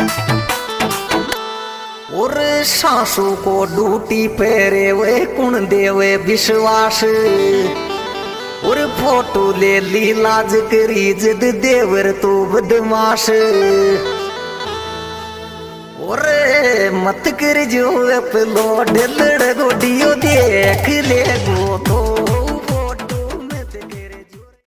और सासू को ड्यूटी पेरे वे कुण देवे विश्वास और फोटो ले ली लाज करी जिद देवर तू बदमाश और मत कर जो अपलो ढलड़ गोडियो देख ले गो